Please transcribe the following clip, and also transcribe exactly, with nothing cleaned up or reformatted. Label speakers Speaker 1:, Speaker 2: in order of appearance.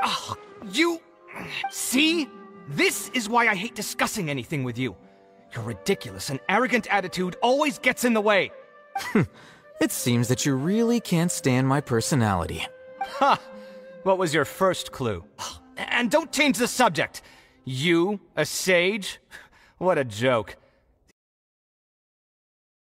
Speaker 1: Oh, you... See? This is why I hate discussing anything with you. Your ridiculous and arrogant attitude always gets in the way.
Speaker 2: It seems that you really can't stand my personality.
Speaker 1: Ha! What was your first clue? And don't change the subject. You, a sage? What a joke.